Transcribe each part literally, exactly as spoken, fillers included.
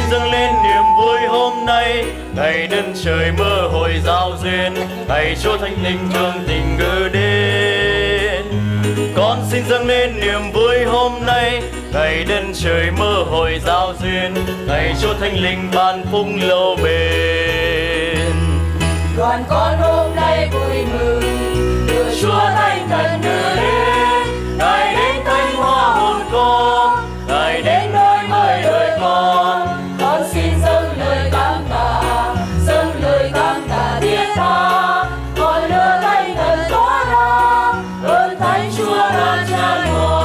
dâng lên niềm vui hôm nay, ngày đất trời mơ hội giao duyên, ngày Chúa Thánh Linh thương tình ngự đến. Con xin dâng lên niềm vui hôm nay, ngày đất trời mơ hội giao duyên, ngày Chúa Thánh Linh ban phúc lâu bền. Đoàn con hôm nay vui mừng, đưa Chúa Thánh Thần đưa đến, Ngài đến thánh hóa hồn con, Ngài đến nơi mới đời con. Con xin dâng lời cảm tạ, dâng lời cảm tạ thiết tha, con đưa Thánh Thần tỏa ra, ơn Thánh Chúa đã tràn hòa.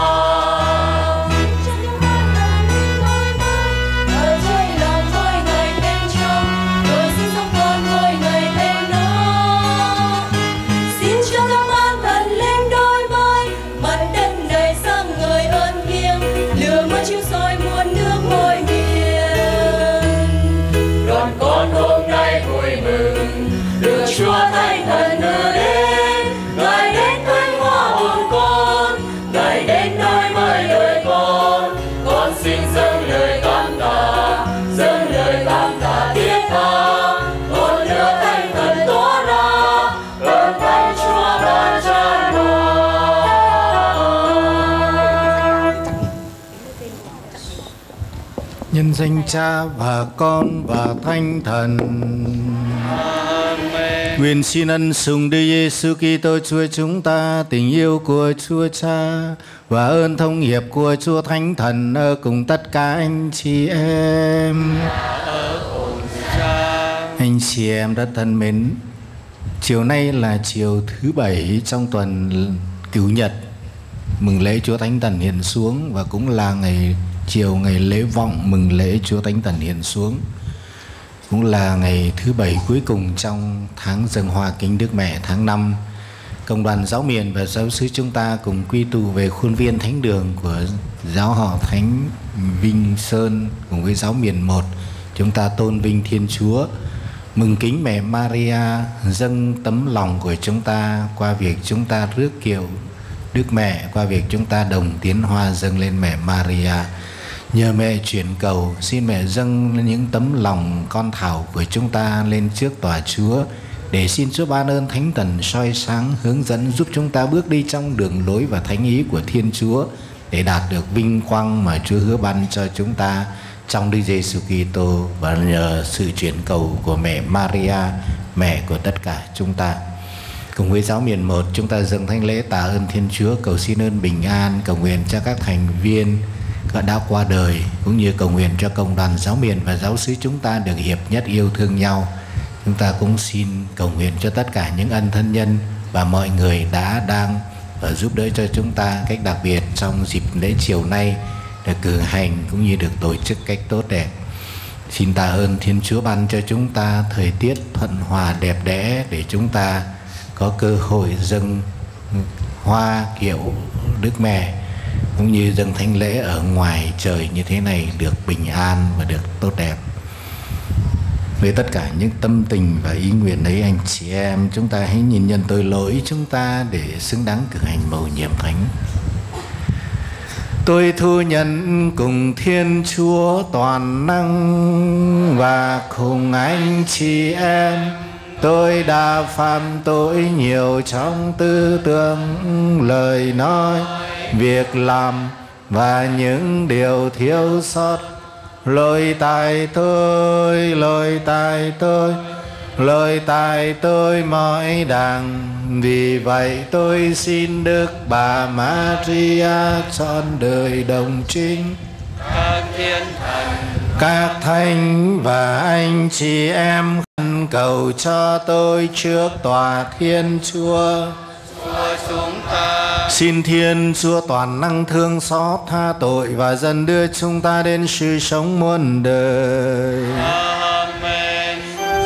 Ở chơi lòng mỗi ngày bên trong, rồi xin sống con mỗi ngày bên đó. Xin cho các ban thần lên đôi vai, mặt đất này sáng ngời ơn thiêng, lửa mưa chiếu soi muôn nước mỗi miền. Đoàn con hôm nay vui mừng, đưa Chúa Thánh Thần đưa đến, Ngài đến thánh hóa hồn con, Ngài đến nơi mới đời con. Con xin dâng lời cảm tạ, dâng lời cảm tạ thiết tha, con đưa Thánh Thần tỏa ra, ơn Thánh Chúa ban tràn hòa. Nhân danh Cha và Con và Thánh Thần. Amen. Nguyện xin ân sủng Đức Giêsu Kitô Chúa chúng ta, tình yêu của Chúa Cha và ơn thông hiệp của Chúa Thánh Thần ở cùng tất cả anh chị em. Anh chị em rất thân mến, chiều nay là chiều thứ bảy trong tuần Cửu Nhật, mừng lễ Chúa Thánh Thần hiện xuống, và cũng là ngày chiều ngày lễ vọng mừng lễ Chúa Thánh Thần hiện xuống, cũng là ngày thứ bảy cuối cùng trong tháng dâng hoa kính Đức Mẹ tháng năm. Cộng đoàn giáo miền và giáo xứ chúng ta cùng quy tụ về khuôn viên thánh đường của giáo họ Thánh Vinh Sơn cùng với giáo miền một, chúng ta tôn vinh Thiên Chúa, mừng kính Mẹ Maria, dâng tấm lòng của chúng ta qua việc chúng ta rước kiệu Đức Mẹ, qua việc chúng ta đồng tiến hoa dâng lên Mẹ Maria. Nhờ mẹ chuyển cầu, xin mẹ dâng những tấm lòng con thảo của chúng ta lên trước tòa Chúa, để xin Chúa ban ơn Thánh Thần soi sáng, hướng dẫn giúp chúng ta bước đi trong đường lối và thánh ý của Thiên Chúa, để đạt được vinh quang mà Chúa hứa ban cho chúng ta trong Đức Giêsu Kitô, và nhờ sự chuyển cầu của mẹ Maria, mẹ của tất cả chúng ta. Cùng với giáo miền một, chúng ta dâng thánh lễ tạ ơn Thiên Chúa, cầu xin ơn bình an, cầu nguyện cho các thành viên đã qua đời, cũng như cầu nguyện cho cộng đoàn giáo miền và giáo xứ chúng ta được hiệp nhất yêu thương nhau. Chúng ta cũng xin cầu nguyện cho tất cả những ân thân nhân và mọi người đã đang và giúp đỡ cho chúng ta cách đặc biệt trong dịp lễ chiều nay được cử hành cũng như được tổ chức cách tốt đẹp. Xin tạ ơn Thiên Chúa ban cho chúng ta thời tiết thuận hòa đẹp đẽ để chúng ta có cơ hội dâng hoa kiệu Đức Mẹ cũng như dâng thánh lễ ở ngoài trời như thế này được bình an và được tốt đẹp. Với tất cả những tâm tình và ý nguyện ấy, anh chị em, chúng ta hãy nhìn nhận tội lỗi chúng ta để xứng đáng cử hành mầu nhiệm thánh. Tôi thu nhận cùng Thiên Chúa toàn năng và cùng anh chị em, tôi đã phạm tội nhiều trong tư tưởng, lời nói, việc làm và những điều thiếu sót. Lỗi tại tôi, lỗi tại tôi, lỗi tại tôi mọi đàng. Vì vậy tôi xin Đức Bà Maria trọn đời đồng trinh, Các thiên thần, các thánh và anh chị em khẩn cầu cho tôi trước tòa Thiên Chúa. Chúa chúng ta, Xin Thiên Chúa toàn năng thương xót tha tội và dần đưa chúng ta đến sự sống muôn đời. Amen.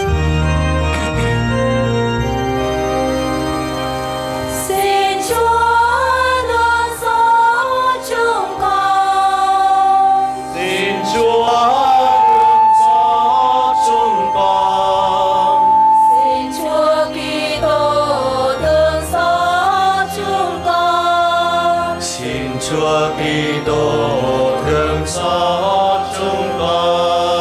Xin Chúa luôn sống chúng con. Xin Chúa thương xót chúng con. Xin Chúa Kitô thương xót chúng con. Xin Chúa Kitô thương xót chúng con.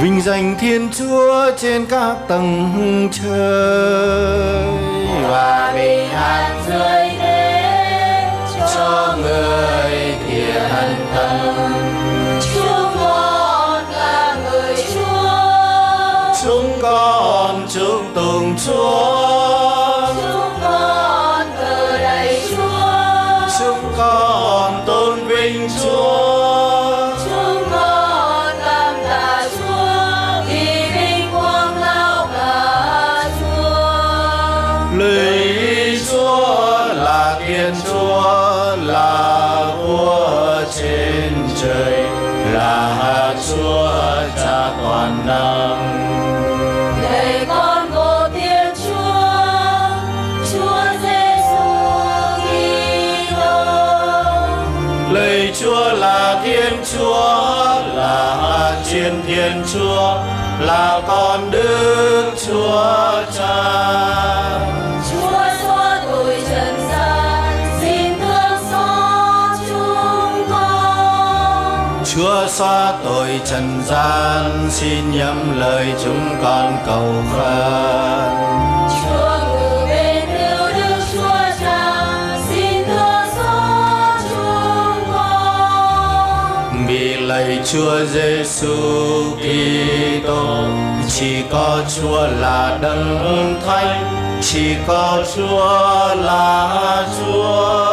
vinh danh Thiên Chúa trên các tầng trời, và bình an rơi đến cho người thiện tâm. Chúng con là người Chúa, Chúng con chúc tụng Chúa, chúng con thờ lạy Chúa, chúng con tôn vinh Chúa. chúng con cảm tạ Chúa vì vinh quang lao cả Chúa. Lạy Chúa là Thiên Chúa, là vua trên trời, là Chúa Cha toàn năng. Lạy con của Thiên Chúa, Chúa Giêsu Kitô. Lạy Chúa là Thiên Chúa, là Chiến Thiên Chúa, là con Đức Chúa Cha. Chúa xóa tội trần gian, xin thương xót chúng con. Chúa xóa tội trần gian, xin nhậm lời chúng con cầu khẩn. Chúa ngự bên hữu Đức Chúa Cha, xin thương xót chúng con. Vì lạy Chúa Giêsu Kitô, chỉ có Chúa là Đấng Thánh, chỉ có Chúa là Chúa.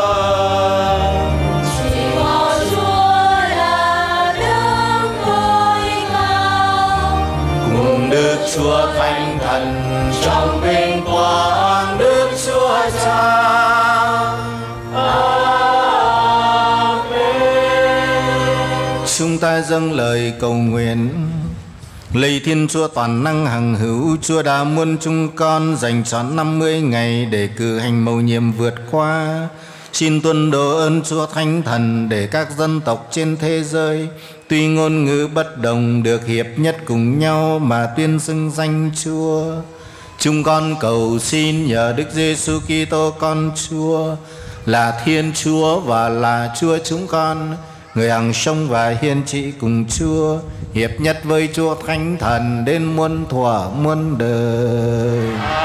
Chỉ có Chúa là Đấng tối cao. Cùng Đức Chúa Thánh Thần trong vinh quang Đức Chúa Cha. Amen. Chúng ta dâng lời cầu nguyện. Lạy Thiên Chúa toàn năng hằng hữu, Chúa đã muốn chúng con dành trọn năm mươi ngày để cử hành mầu nhiệm vượt qua. Xin tuân độ ơn Chúa Thánh Thần để các dân tộc trên thế giới tuy ngôn ngữ bất đồng được hiệp nhất cùng nhau mà tuyên xưng danh Chúa. Chúng con cầu xin nhờ Đức Giêsu Kitô con Chúa là Thiên Chúa và là Chúa chúng con, người hằng sống và hiên trị cùng Chúa, hiệp nhất với Chúa Thánh Thần đến muôn thuở muôn đời.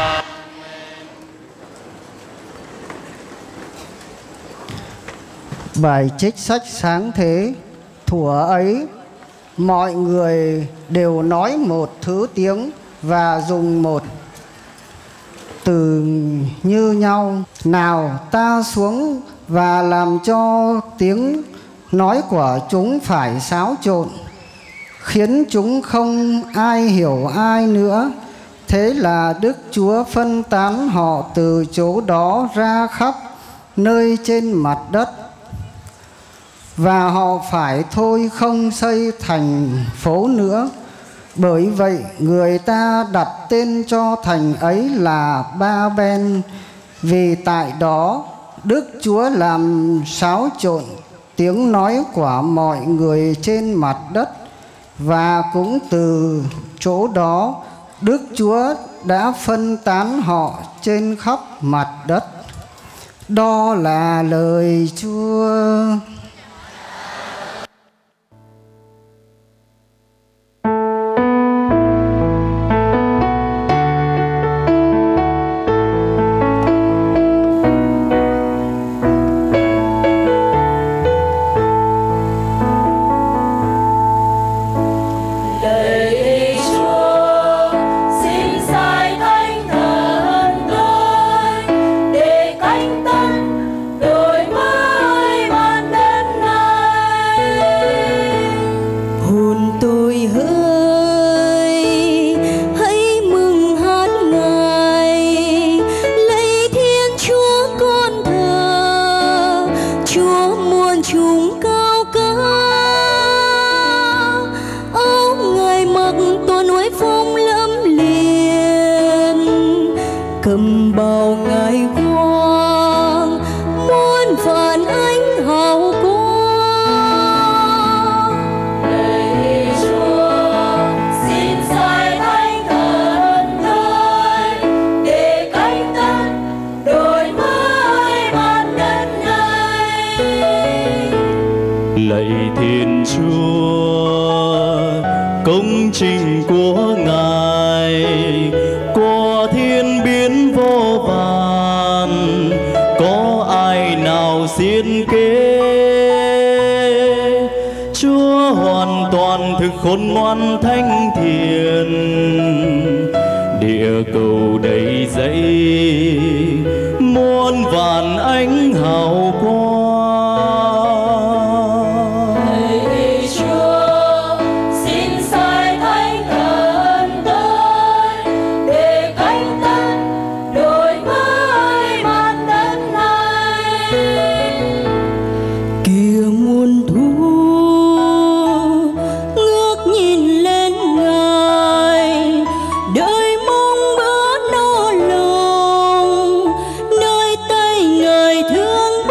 Bài trích sách Sáng Thế. Thuở ấy, mọi người đều nói một thứ tiếng và dùng một từ như nhau. Nào ta xuống và làm cho tiếng nói của chúng phải xáo trộn, khiến chúng không ai hiểu ai nữa. Thế là Đức Chúa phân tán họ từ chỗ đó ra khắp nơi trên mặt đất, và họ phải thôi không xây thành phố nữa. Bởi vậy người ta đặt tên cho thành ấy là Ba Ben, vì tại đó Đức Chúa làm xáo trộn tiếng nói của mọi người trên mặt đất, và cũng từ chỗ đó Đức Chúa đã phân tán họ trên khắp mặt đất. Đó là lời Chúa. Lạy Thiên Chúa, công trình của Ngài qua thiên biến vô vàn, có ai nào xiên kế. Chúa hoàn toàn thực khôn ngoan thánh thiện, địa cầu đầy dẫy muôn vàn ánh hào quang. Lạy Chúa, xin sai thánh thần tới để cánh tân đổi mới mặt đất này. Kìa muôn thú ngước nhìn lên Ngài, đợi mong bữa no lòng nơi tay Ngài thương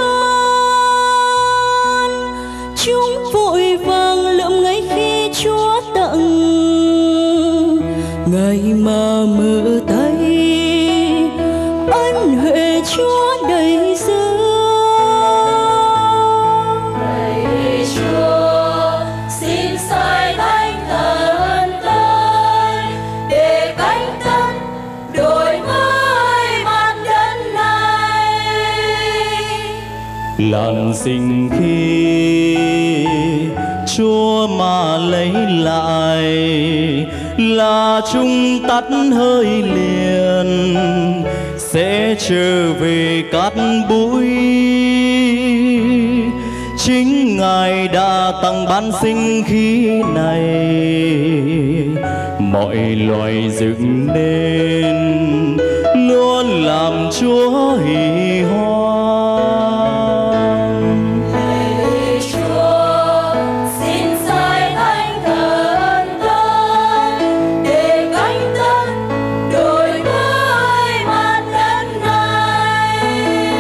ban. Chúng vội vàng lượm ngay khi Chúa tặng, Ngài mà mở tay ân huệ Chúa đầy dẫy. Lạy Chúa, xin sai thánh thần tới để cánh tân đổi mới mặt đất này. Làn sinh khí Chúa mà lấy lại, là chúng tắt hơi liền sẽ trở về cát bụi. Chính Ngài đã tặng ban sinh khí này, mọi loài dựng nên luôn làm Chúa hỷ hoan. Lạy Chúa, xin sai thánh thần tới để cánh tân đổi mới mặt đất này.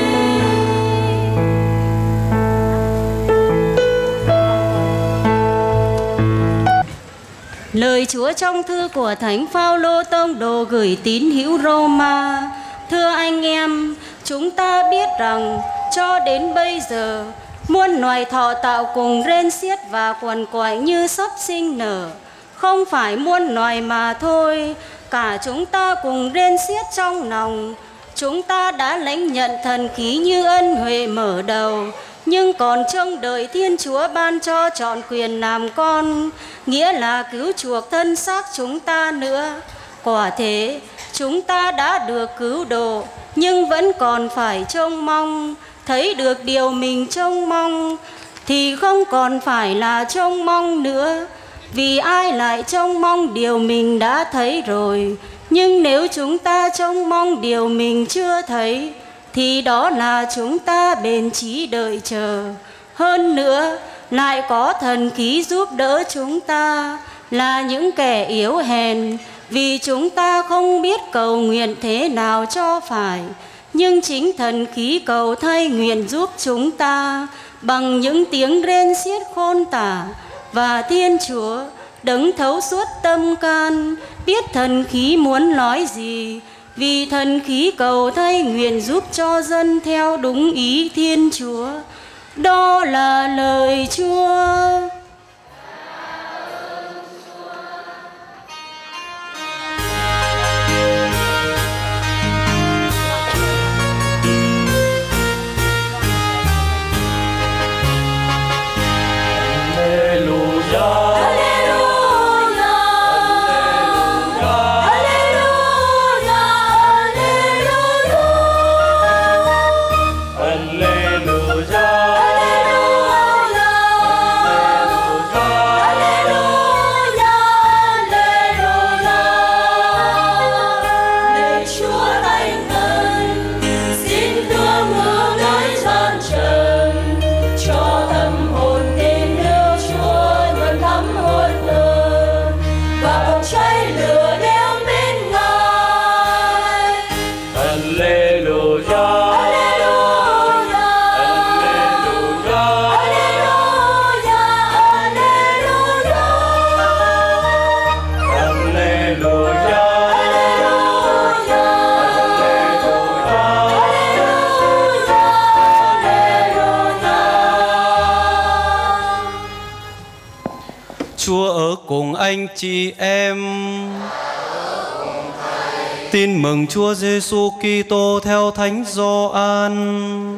Lời Chúa trong thư của Thánh Phaolô tông đồ gửi tín hữu Roma. Thưa anh em, chúng ta biết rằng cho đến bây giờ muôn loài thọ tạo cùng rên xiết và quằn quại như sắp sinh nở. Không phải muôn loài mà thôi, cả chúng ta cùng rên xiết trong lòng. Chúng ta đã lãnh nhận thần khí như ân huệ mở đầu, nhưng còn trông đợi Thiên Chúa ban cho trọn quyền làm con, nghĩa là cứu chuộc thân xác chúng ta nữa. Quả thế, chúng ta đã được cứu độ, nhưng vẫn còn phải trông mong. Thấy được điều mình trông mong thì không còn phải là trông mong nữa, vì ai lại trông mong điều mình đã thấy rồi. Nhưng nếu chúng ta trông mong điều mình chưa thấy thì đó là chúng ta bền chí đợi chờ. Hơn nữa, lại có thần khí giúp đỡ chúng ta, là những kẻ yếu hèn, vì chúng ta không biết cầu nguyện thế nào cho phải. Nhưng chính thần khí cầu thay nguyện giúp chúng ta bằng những tiếng rên xiết khôn tả. Và Thiên Chúa, đấng thấu suốt tâm can, biết thần khí muốn nói gì, vì thần khí cầu thay nguyện giúp cho dân theo đúng ý Thiên Chúa. Đó là lời Chúa. Alleluia. Chúa ở cùng anh chị em. Tin mừng Chúa Giêsu Kitô theo Thánh Gioan.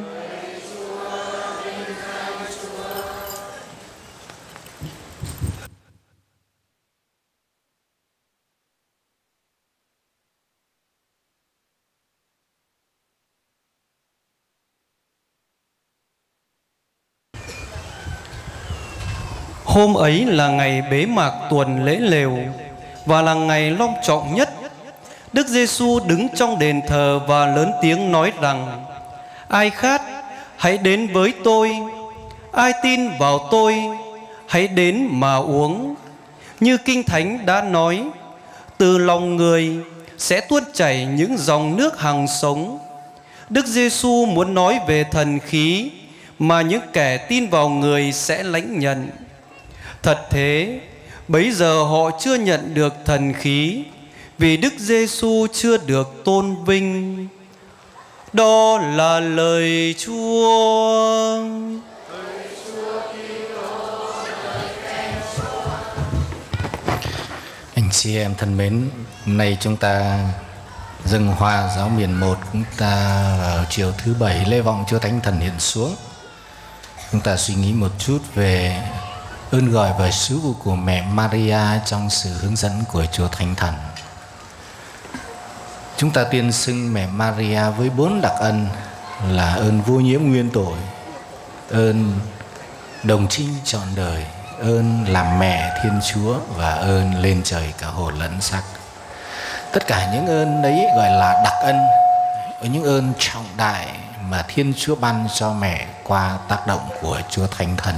Hôm ấy là ngày bế mạc tuần lễ lều và là ngày long trọng nhất. Đức Giêsu đứng trong đền thờ và lớn tiếng nói rằng: ai khát hãy đến với tôi, ai tin vào tôi hãy đến mà uống. Như Kinh Thánh đã nói, từ lòng người sẽ tuôn chảy những dòng nước hằng sống. Đức Giêsu muốn nói về thần khí mà những kẻ tin vào người sẽ lãnh nhận. Thật thế, bấy giờ họ chưa nhận được thần khí vì Đức Giêsu chưa được tôn vinh. Đó là lời Chúa. Anh chị em thân mến, hôm nay chúng ta dâng hoa giáo miền một, chúng ta vào chiều thứ bảy lễ vọng Chúa Thánh Thần hiện xuống. Chúng ta suy nghĩ một chút về ơn gọi và sứ vụ của mẹ Maria trong sự hướng dẫn của Chúa Thánh Thần. Chúng ta tuyên xưng mẹ Maria với bốn đặc ân là ơn vô nhiễm nguyên tội, ơn đồng trinh trọn đời, ơn làm mẹ Thiên Chúa và ơn lên trời cả hồn lẫn xác. Tất cả những ơn đấy gọi là đặc ân, những ơn trọng đại mà Thiên Chúa ban cho mẹ qua tác động của Chúa Thánh Thần.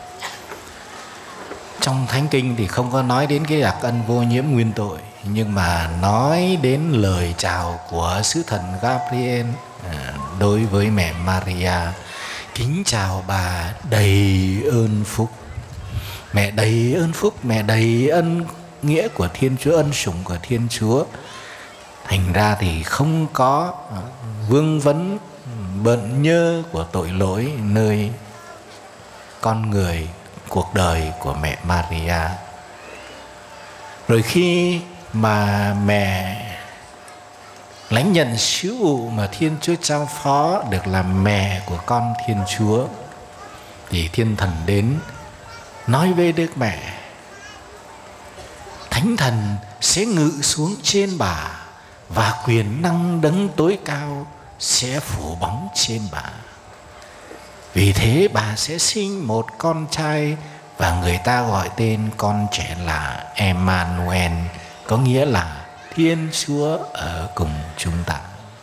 Trong Thánh Kinh thì không có nói đến cái đặc ân vô nhiễm nguyên tội, nhưng mà nói đến lời chào của sứ thần Gabriel đối với mẹ Maria: kính chào bà đầy ơn phúc. Mẹ đầy ơn phúc, mẹ đầy ân nghĩa của Thiên Chúa, ân sủng của Thiên Chúa. Thành ra thì không có vương vấn bận nhơ của tội lỗi nơi con người, cuộc đời của mẹ Maria. Rồi khi mà mẹ lãnh nhận sứ vụ mà Thiên Chúa trao phó được làm mẹ của con Thiên Chúa, thì Thiên Thần đến nói với Đức Mẹ: Thánh Thần sẽ ngự xuống trên bà và quyền năng đấng tối cao sẽ phủ bóng trên bà. Vì thế bà sẽ sinh một con trai và người ta gọi tên con trẻ là Emmanuel, có nghĩa là Thiên Chúa ở cùng chúng ta.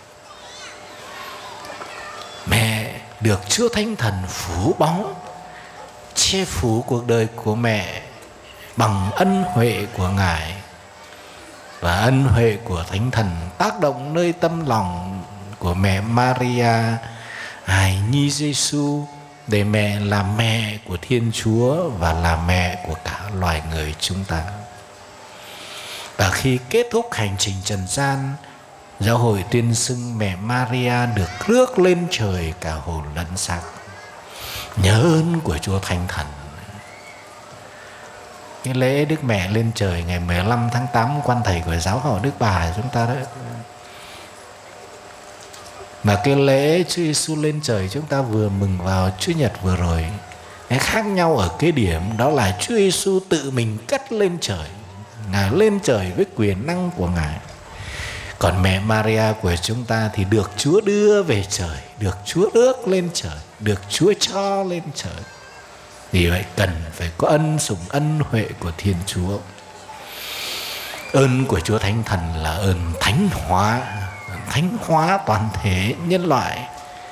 Mẹ được Chúa Thánh Thần phủ bóng, che phủ cuộc đời của mẹ bằng ân huệ của Ngài, và ân huệ của Thánh Thần tác động nơi tâm lòng của mẹ Maria, hài nhi Giêsu, để mẹ là mẹ của Thiên Chúa và là mẹ của cả loài người chúng ta. Và khi kết thúc hành trình trần gian, giáo hội tuyên xưng mẹ Maria được rước lên trời cả hồn lẫn xác, nhớ ơn của Chúa Thánh Thần. Cái lễ Đức Mẹ lên trời ngày mười lăm tháng tám, quan thầy của giáo hội Đức Bà chúng ta đó, mà cái lễ Chúa Giêsu lên trời chúng ta vừa mừng vào Chúa Nhật vừa rồi, cái khác nhau ở cái điểm đó là Chúa Giêsu tự mình cất lên trời, Ngài lên trời với quyền năng của Ngài. Còn mẹ Maria của chúng ta thì được Chúa đưa về trời, được Chúa ước lên trời, được Chúa cho lên trời. Vì vậy cần phải có ân sủng, ân huệ của Thiên Chúa. Ơn của Chúa Thánh Thần là ơn thánh hóa, thánh hóa toàn thể nhân loại.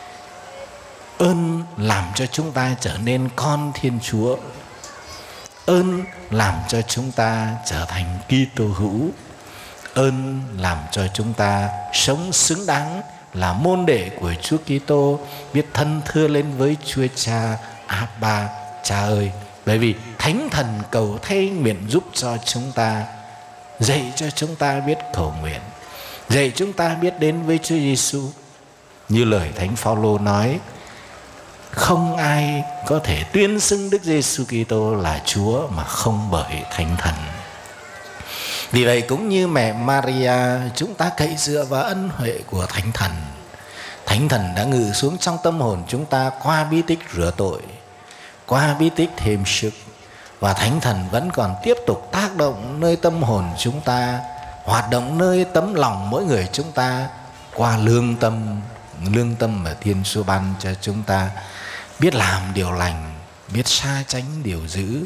Ơn làm cho chúng ta trở nên con Thiên Chúa. Ơn làm cho chúng ta trở thành Kitô hữu. Ơn làm cho chúng ta sống xứng đáng là môn đệ của Chúa Kitô, biết thân thưa lên với Chúa Cha: Abba, Cha ơi. Bởi vì Thánh Thần cầu thay nguyện giúp cho chúng ta, dạy cho chúng ta biết cầu nguyện, dạy chúng ta biết đến với Chúa Giêsu. Như lời Thánh Phaolô nói: không ai có thể tuyên xưng Đức Giêsu Kitô là Chúa mà không bởi Thánh Thần. Vì vậy cũng như mẹ Maria, chúng ta cậy dựa vào ân huệ của Thánh Thần. Thánh Thần đã ngự xuống trong tâm hồn chúng ta qua bí tích rửa tội, qua bí tích thêm sức, và Thánh Thần vẫn còn tiếp tục tác động nơi tâm hồn chúng ta, hoạt động nơi tấm lòng mỗi người chúng ta qua lương tâm, lương tâm mà Thiên Chúa ban cho chúng ta, biết làm điều lành, biết xa tránh điều dữ.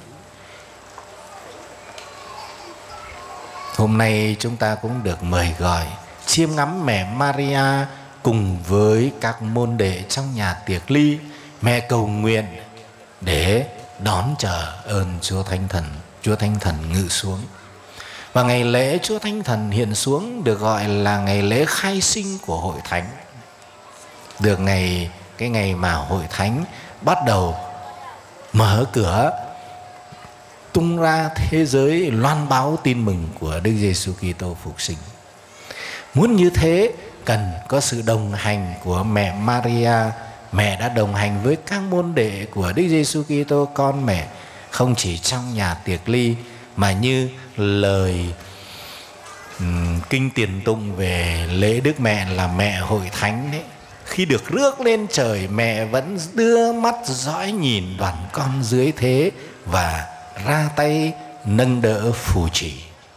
Hôm nay chúng ta cũng được mời gọi chiêm ngắm mẹ Maria cùng với các môn đệ trong nhà tiệc ly. Mẹ cầu nguyện để đón chờ ơn Chúa Thánh Thần, Chúa Thánh Thần ngự xuống. Và ngày lễ Chúa Thánh Thần hiện xuống được gọi là ngày lễ khai sinh của Hội Thánh. Được ngày cái ngày mà Hội Thánh bắt đầu mở cửa tung ra thế giới loan báo tin mừng của Đức Giêsu Kitô phục sinh. Muốn như thế cần có sự đồng hành của mẹ Maria. Mẹ đã đồng hành với các môn đệ của Đức Giêsu Kitô con mẹ, không chỉ trong nhà tiệc ly mà như lời um, kinh tiền tụng về lễ Đức Mẹ là mẹ Hội Thánh đấy. Khi được rước lên trời, mẹ vẫn đưa mắt dõi nhìn đoàn con dưới thế và ra tay nâng đỡ phù trì.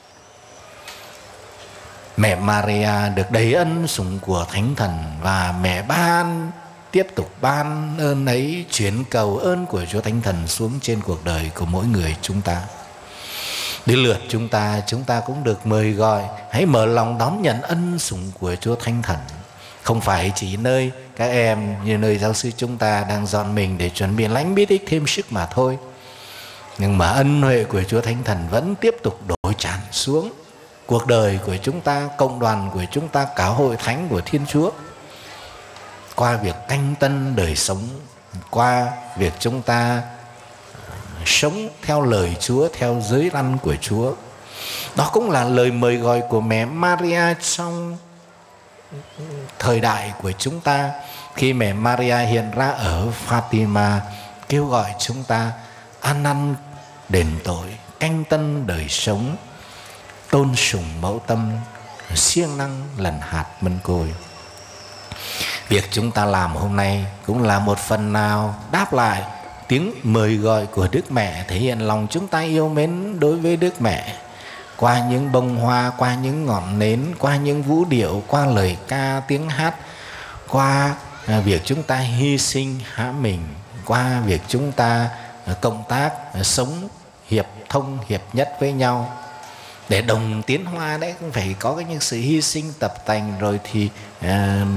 Mẹ Maria được đầy ân sủng của Thánh Thần, và mẹ ban tiếp tục ban ơn ấy, chuyển cầu ơn của Chúa Thánh Thần xuống trên cuộc đời của mỗi người chúng ta. Đến lượt chúng ta, chúng ta cũng được mời gọi hãy mở lòng đón nhận ân sủng của Chúa Thánh Thần. Không phải chỉ nơi các em như nơi giáo sư chúng ta đang dọn mình để chuẩn bị lãnh bí tích thêm sức mà thôi, nhưng mà ân huệ của Chúa Thánh Thần vẫn tiếp tục đổ tràn xuống cuộc đời của chúng ta, cộng đoàn của chúng ta, cả hội thánh của Thiên Chúa, qua việc canh tân đời sống, qua việc chúng ta sống theo lời Chúa, theo giới răn của Chúa. Đó cũng là lời mời gọi của mẹ Maria trong thời đại của chúng ta, khi mẹ Maria hiện ra ở Fatima, kêu gọi chúng ta ăn năn đền tội, canh tân đời sống, tôn sùng mẫu tâm, siêng năng lần hạt mân côi. Việc chúng ta làm hôm nay cũng là một phần nào đáp lại tiếng mời gọi của Đức Mẹ, thể hiện lòng chúng ta yêu mến đối với Đức Mẹ qua những bông hoa, qua những ngọn nến, qua những vũ điệu, qua lời ca tiếng hát, qua việc chúng ta hy sinh hạ mình, qua việc chúng ta cộng tác sống hiệp thông hiệp nhất với nhau. Để đồng tiến hoa đấy cũng phải có những sự hy sinh tập tành, rồi thì uh,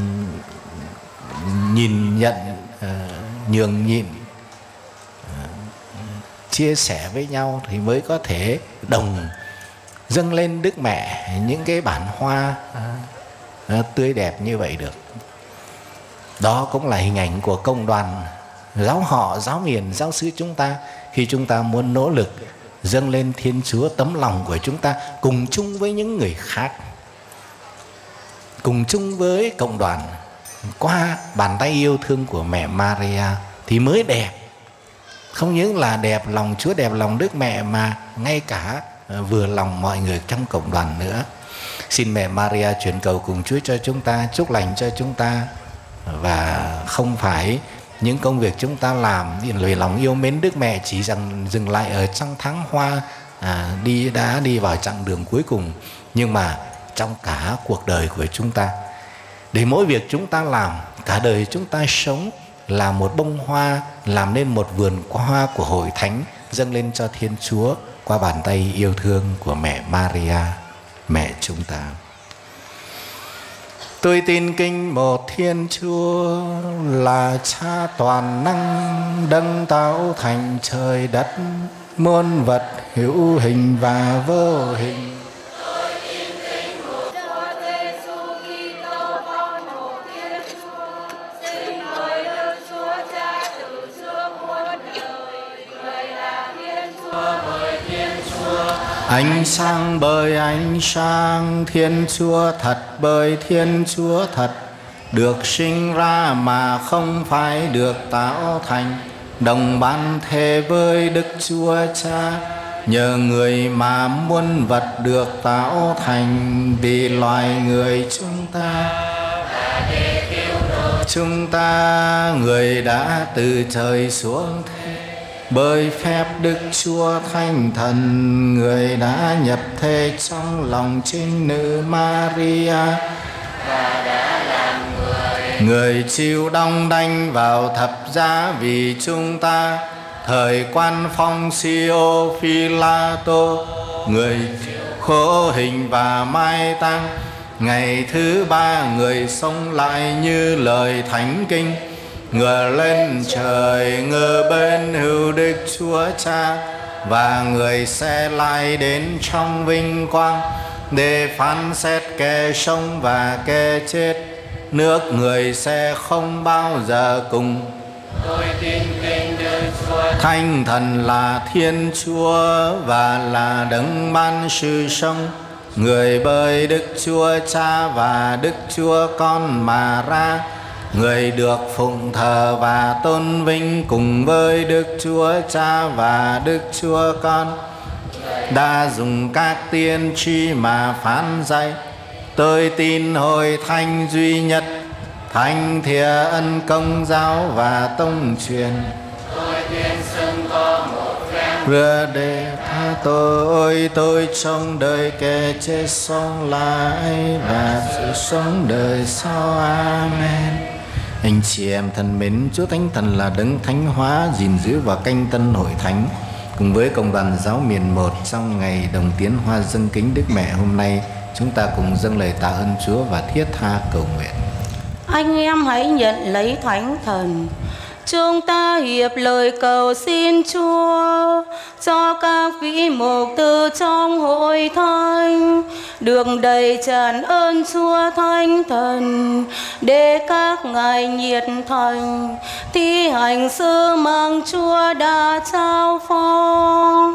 nhìn nhận, uh, nhường nhịn, uh, chia sẻ với nhau thì mới có thể đồng dâng lên Đức Mẹ những cái bản hoa uh, uh, tươi đẹp như vậy được. Đó cũng là hình ảnh của công đoàn giáo họ, giáo miền, giáo xứ chúng ta, khi chúng ta muốn nỗ lực dâng lên Thiên Chúa tấm lòng của chúng ta cùng chung với những người khác, cùng chung với cộng đoàn, qua bàn tay yêu thương của mẹ Maria thì mới đẹp. Không những là đẹp lòng Chúa, đẹp lòng Đức Mẹ, mà ngay cả vừa lòng mọi người trong cộng đoàn nữa. Xin mẹ Maria chuyển cầu cùng Chúa cho chúng ta, chúc lành cho chúng ta, và không phải những công việc chúng ta làm vì lòng yêu mến Đức Mẹ chỉ rằng dừng lại ở trong tháng hoa, à, đi đã đi vào chặng đường cuối cùng, nhưng mà trong cả cuộc đời của chúng ta, để mỗi việc chúng ta làm, cả đời chúng ta sống là một bông hoa, làm nên một vườn hoa của hội thánh, dâng lên cho Thiên Chúa qua bàn tay yêu thương của mẹ Maria, mẹ chúng ta. Tôi tin kính một Thiên Chúa là Cha toàn năng, đấng tạo thành trời đất, muôn vật hữu hình và vô hình. Tôi tin kính một Chúa Giêsu Kitô con một Thiên Chúa, sinh bởi Đức Chúa Cha từ trước muôn đời, người là Thiên Chúa bởi Thiên Chúa. Ánh sáng bởi ánh sáng, Thiên Chúa thật bởi Thiên Chúa thật, được sinh ra mà không phải được tạo thành, đồng ban thề với Đức Chúa Cha. Nhờ người mà muôn vật được tạo thành, vì loài người chúng ta. Chúng ta người đã từ trời xuống thế, bởi phép Đức Chúa Thánh Thần, người đã nhập thế trong lòng Trinh Nữ Maria và đã làm người. Người chịu đong đanh vào thập giá vì chúng ta. Thời quan phong Siô Phi-la-tô, người khổ hình và mai táng. Ngày thứ ba người sống lại như lời thánh kinh, ngửa lên trời ngơ bên hữu Đức Chúa Cha, và người sẽ lại đến trong vinh quang để phán xét kẻ sống và kẻ chết. Nước người sẽ không bao giờ cùng. Tôi tin kính Đức Chúa Thánh Thần là Thiên Chúa và là đấng ban sự sống, người bởi Đức Chúa Cha và Đức Chúa Con mà ra. Người được phụng thờ và tôn vinh cùng với Đức Chúa Cha và Đức Chúa Con, đã dùng các tiên tri mà phán dạy. Tôi tin Hội Thánh duy nhất, Thánh Thìa Ân Công giáo và tông truyền. Tôi tuyên xưng có một phen rửa để tha tội. Tôi trong đời kẻ chết sống lại và sự sống đời sau. Amen. Anh chị em thân mến, Chúa Thánh Thần là đấng thánh hóa, gìn giữ và canh tân hội thánh. Cùng với cộng đoàn giáo miền một trong ngày đồng tiến hoa dâng kính Đức Mẹ hôm nay, chúng ta cùng dâng lời tạ ơn Chúa và thiết tha cầu nguyện. Anh em hãy nhận lấy Thánh Thần. Chúng ta hiệp lời cầu xin Chúa cho các vị mục tử trong hội thánh được đầy tràn ơn Chúa Thánh Thần, để các ngài nhiệt thành thi hành sứ mạng Chúa đã trao phó.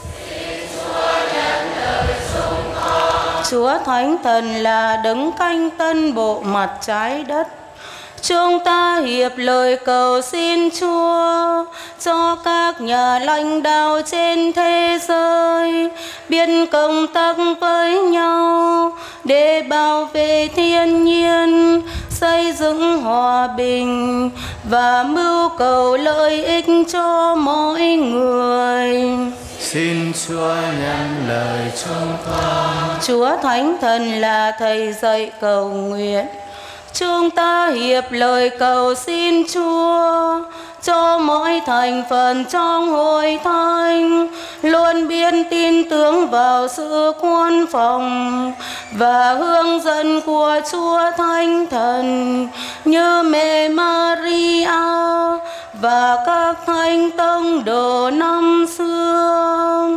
Chúa Thánh Thần là đấng canh tân bộ mặt trái đất. Chúng ta hiệp lời cầu xin Chúa cho các nhà lãnh đạo trên thế giới biết cộng tác với nhau để bảo vệ thiên nhiên, xây dựng hòa bình và mưu cầu lợi ích cho mỗi người. Xin Chúa nhận lời chúng con. Chúa Thánh Thần là thầy dạy cầu nguyện. Chúng ta hiệp lời cầu xin Chúa cho mỗi thành phần trong hội thánh luôn biết tin tưởng vào sự khuôn phòng và hướng dẫn của Chúa Thánh Thần, như mẹ Maria và các thánh tông đồ năm xưa.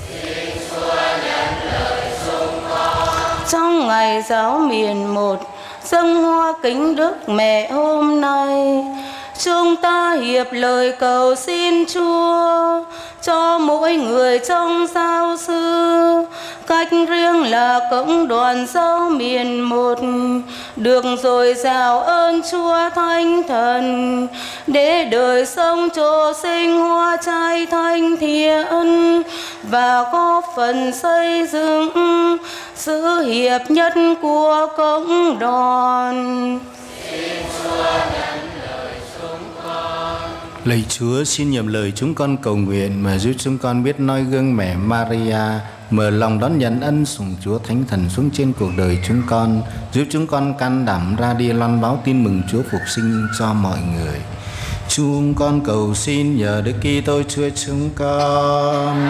Trong ngày giáo miền một dâng hoa kính Đức Mẹ hôm nay, chúng ta hiệp lời cầu xin Chúa cho mỗi người trong giáo sư, cách riêng là cộng đoàn giáo miền một, được dồi dào ơn Chúa Thánh Thần, để đời sống trổ sinh hoa trái thánh thiện và góp phần xây dựng sự hiệp nhất của cộng đoàn. Lạy Chúa, xin nhầm lời chúng con cầu nguyện mà giúp chúng con biết noi gương mẹ Maria, mở lòng đón nhận ân sủng Chúa Thánh Thần xuống trên cuộc đời chúng con, giúp chúng con can đảm ra đi loan báo tin mừng Chúa phục sinh cho mọi người. Chúng con cầu xin nhờ Đức Kitô Chúa chúng con.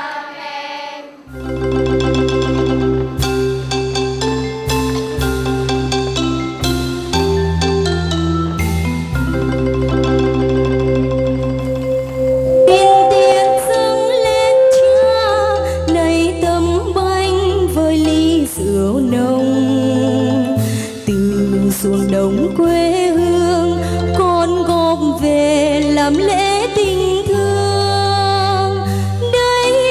Xuống đồng quê hương con góp về làm lễ tình thương, đây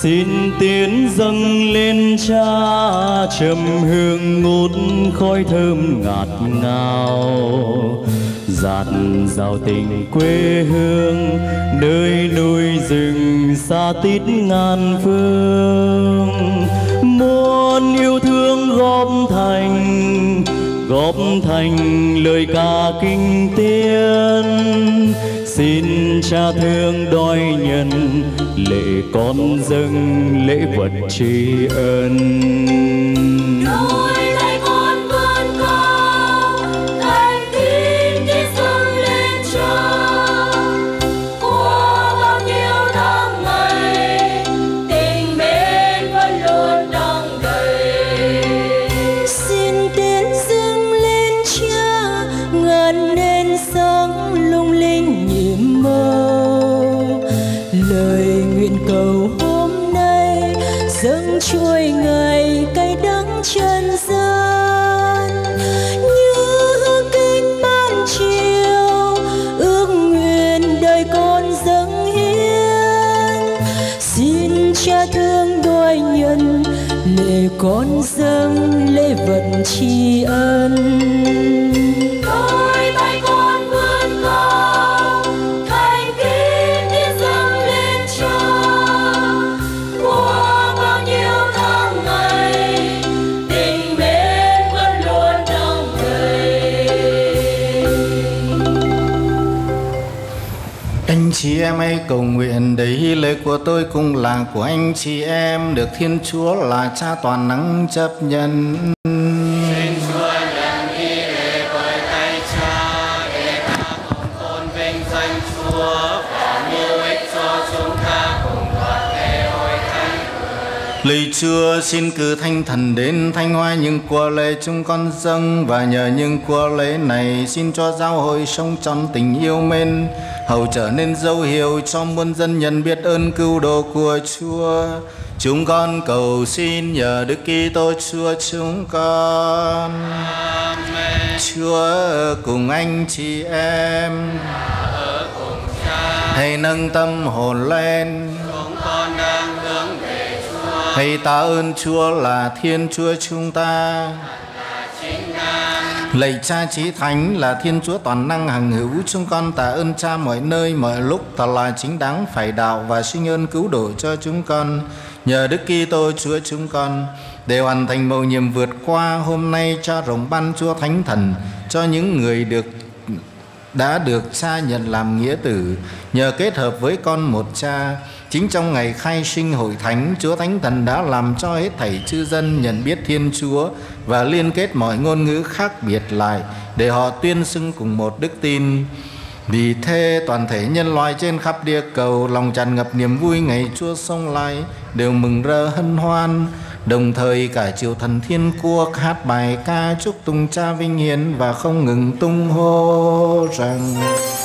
Xin tiến dâng lên Cha trầm hương ngút khói thơm ngạt ngào, dạt dào tình quê hương nơi núi rừng xa tít ngàn phương. Muôn yêu thương góp thành góp thành lời ca kinh tiên. Xin Cha thương đói nhân lễ con dâng lễ vật tri ân. Đôi tay con vươn cao, thành kính đi dâng lên Cha. Qua bao nhiêu tháng ngày, tình mến vẫn luôn đong đầy. Xin tiến dâng lên Cha, ngàn nến sáng lung linh nhiệm mơ. Lời nguyện cầu hôm nay dâng trôi ngày cay đắng trần gian. Như hương kinh ban chiều, ước nguyện đời con dâng hiến. Xin Cha thương đôi nhân, lễ con dâng lễ vật tri ân. Đôi tay con vươn cao, thành kính đi dâng lên Cha. Qua bao nhiêu tháng ngày, tình mến vẫn luôn đong đầy. Anh chị em hãy cầu nguyện để hy lễ của tôi cùng là của anh chị em được Thiên Chúa là Cha toàn năng chấp nhận. Xin Chúa nhận nghi lễ bởi tay Cha để ta cùng tôn vinh danh Chúa và mưu ích cho chúng ta cùng đoàn thể hội thánh. Lạy Chúa, xin cử Thánh Thần đến thanh hóa những của lễ chúng con dâng, và nhờ những của lễ này xin cho giáo hội sống trong tình yêu mến, hầu trở nên dấu hiệu cho muôn dân nhận biết ơn cứu độ của Chúa. Chúng con cầu xin nhờ Đức Kitô Chúa chúng con. Amen. Chúa cùng anh chị em, Ở cùng Cha, hãy nâng tâm hồn lên, chúng con đang hướng về Chúa. hãy tạ ơn Chúa là Thiên Chúa chúng ta. Lạy Cha Chí Thánh là Thiên Chúa toàn năng hằng hữu, chúng con tạ ơn Cha mọi nơi mọi lúc thật là chính đáng phải đạo và sinh ơn cứu độ cho chúng con nhờ Đức Kitô Chúa chúng con. Để hoàn thành mầu nhiệm vượt qua hôm nay, Cha rộng ban Chúa Thánh Thần cho những người được đã được Cha nhận làm nghĩa tử nhờ kết hợp với con một Cha. Chính trong ngày khai sinh hội thánh, Chúa Thánh Thần đã làm cho hết thảy chư dân nhận biết Thiên Chúa và liên kết mọi ngôn ngữ khác biệt lại để họ tuyên xưng cùng một đức tin. Vì thế toàn thể nhân loại trên khắp địa cầu lòng tràn ngập niềm vui ngày Chúa sống lại, đều mừng rỡ hân hoan. Đồng thời cả triều thần thiên quốc hát bài ca chúc tùng Cha vinh hiển và không ngừng tung hô rằng: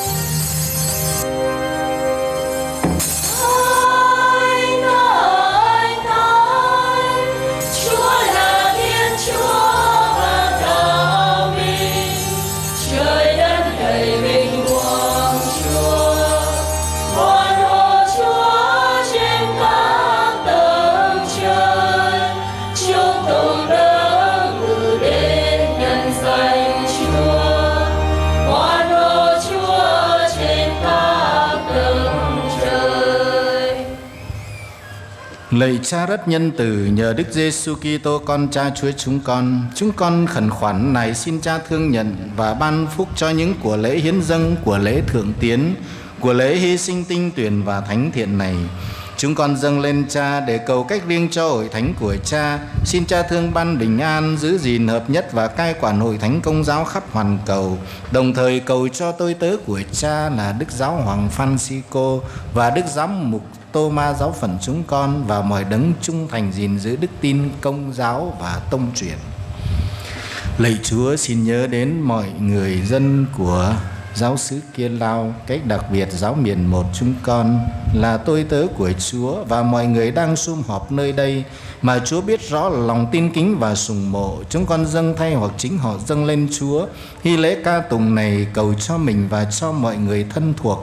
Lạy Cha rất nhân từ, nhờ Đức Giêsu Kitô con Cha Chúa chúng con, chúng con khẩn khoản này xin Cha thương nhận và ban phúc cho những của lễ hiến dâng, của lễ thượng tiến, của lễ hy sinh tinh tuyển và thánh thiện này. Chúng con dâng lên Cha để cầu cách riêng cho hội thánh của Cha. Xin Cha thương ban bình an, giữ gìn hợp nhất và cai quản hội thánh công giáo khắp hoàn cầu. Đồng thời cầu cho tôi tớ của Cha là Đức Giáo Hoàng Francisco và Đức Giám mục Tô Ma giáo phận chúng con và mọi đấng trung thành gìn giữ đức tin công giáo và tông truyền. Lạy Chúa, xin nhớ đến mọi người dân của giáo xứ Kiên Lao, cách đặc biệt giáo miền một chúng con là tôi tớ của Chúa và mọi người đang sum họp nơi đây mà Chúa biết rõ lòng tin kính và sùng mộ. Chúng con dâng thay hoặc chính họ dâng lên Chúa hy lễ ca tùng này, cầu cho mình và cho mọi người thân thuộc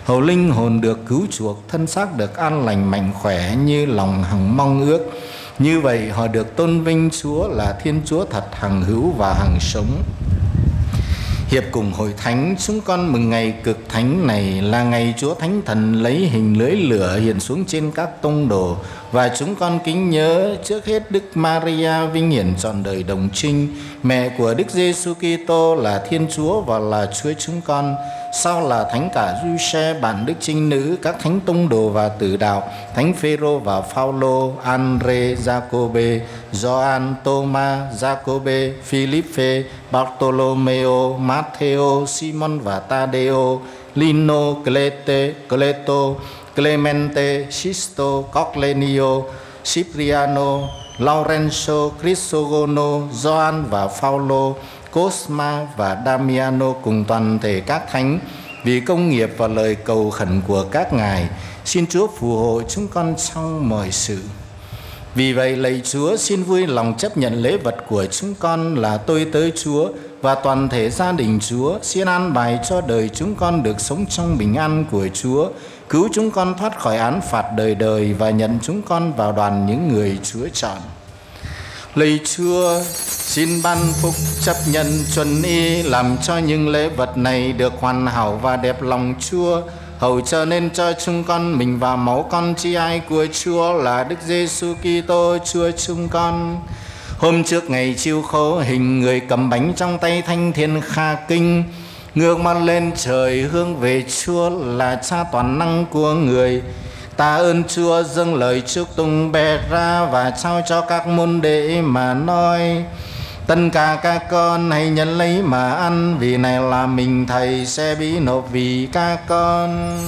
hầu linh hồn được cứu chuộc, thân xác được an lành mạnh khỏe như lòng hằng mong ước. Như vậy họ được tôn vinh Chúa là Thiên Chúa thật hằng hữu và hằng sống. Hiệp cùng hội thánh, chúng con mừng ngày cực thánh này là ngày Chúa Thánh Thần lấy hình lưỡi lửa hiện xuống trên các tông đồ, và chúng con kính nhớ trước hết Đức Maria vinh hiển trọn đời đồng trinh, mẹ của Đức Giêsu Kitô là Thiên Chúa và là Chúa chúng con. Sau là Thánh cả Giuse, bạn Đức Trinh Nữ, các thánh tông đồ và tử đạo, Thánh Phêrô và Phaolô, Andre, Giacôbê, Gioan, Thomas, Giacôbê, Philippe, Bartolomeo, Matteo, Simon và Tadeo, Lino, Clete, Cleto, Clemente, Sisto, Cornelio, Cipriano, Lorenzo, Crisogono, Gioan và Phaolô, Cosma và Damiano cùng toàn thể các thánh, vì công nghiệp và lời cầu khẩn của các ngài, xin Chúa phù hộ chúng con trong mọi sự. Vì vậy lạy Chúa, xin vui lòng chấp nhận lễ vật của chúng con là tôi tớ Chúa và toàn thể gia đình Chúa. Xin an bài cho đời chúng con được sống trong bình an của Chúa, cứu chúng con thoát khỏi án phạt đời đời và nhận chúng con vào đoàn những người Chúa chọn. Lạy Chúa, xin ban phúc chấp nhận chuẩn y, làm cho những lễ vật này được hoàn hảo và đẹp lòng Chúa, hầu trở nên cho chúng con mình và máu con chi ai của Chúa là Đức Giêsu Kitô Chúa chúng con. Hôm trước ngày chiêu khấu, hình người cầm bánh trong tay Thanh Thiên Kha Kinh, ngước mắt lên trời hướng về Chúa là Cha toàn năng của người. Ta ơn Chúa, dâng lời chúc tụng bè ra và trao cho các môn đệ mà nói: tất cả các con hãy nhận lấy mà ăn, vì này là mình Thầy sẽ bị nộp vì các con.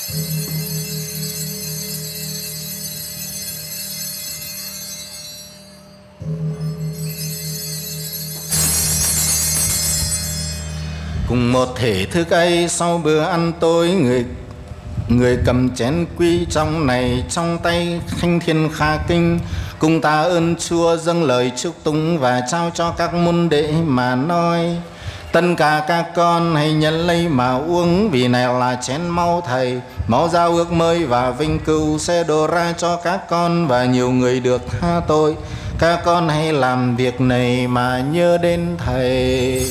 Cùng một thể thức ấy, sau bữa ăn tối, người người cầm chén quý trọng này trong tay Thanh Thiên Kha Kinh, cùng ta ơn Chúa, dâng lời chúc tụng và trao cho các môn đệ mà nói: tất cả các con hãy nhận lấy mà uống, vì này là chén máu Thầy, máu giao ước mới và vinh cửu sẽ đổ ra cho các con và nhiều người được tha tội. Các con hãy làm việc này mà nhớ đến Thầy.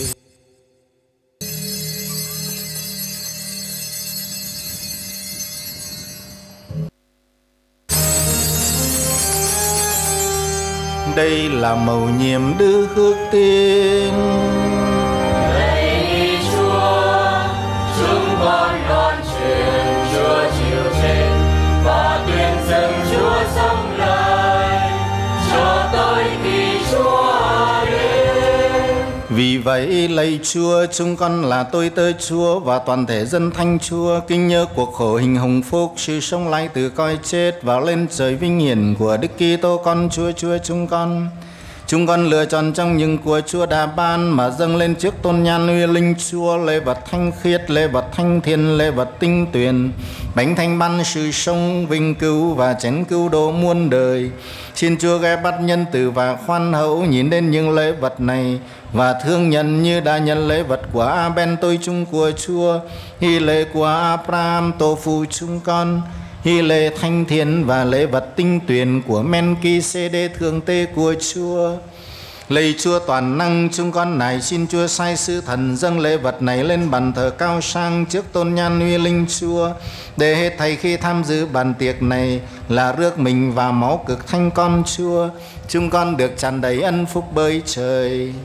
Đây là mầu nhiệm Đức Hước Tiên. Lạy Chúa, chúng con loan truyền Chúa chiều trên và tuyên dâng Chúa sống lại cho tới khi Chúa đến. Vì vậy lạy Chúa, chúng con là tôi tớ Chúa và toàn thể dân thánh Chúa kính nhớ cuộc khổ hình hồng phúc, sự sống lại từ cõi chết và lên trời vinh hiển của Đức Kitô con Chúa Chúa chúng con. Chúng con lựa chọn trong những của Chúa đã ban mà dâng lên trước tôn nhan uy linh Chúa lễ vật thanh khiết, lễ vật thanh thiên, lễ vật tinh tuyền, bánh thanh ban sự sống vinh cứu và chén cứu độ muôn đời. Xin Chúa ghé bắt nhân từ và khoan hậu nhìn đến những lễ vật này và thương nhận như đã nhận lễ vật của Abel tôi chung của Chúa, hy lễ của Abraham tổ phụ chúng con, hy lễ thanh thiên và lễ vật tinh tuyền của Men-ki-sê-đê thượng tế của Chúa. Lạy Chúa toàn năng, chúng con này xin Chúa sai sứ thần dâng lễ vật này lên bàn thờ cao sang trước tôn nhan uy linh Chúa, để hết thảy khi tham dự bàn tiệc này là rước mình và máu cực thanh con Chúa, chúng con được tràn đầy ân phúc bởi trời.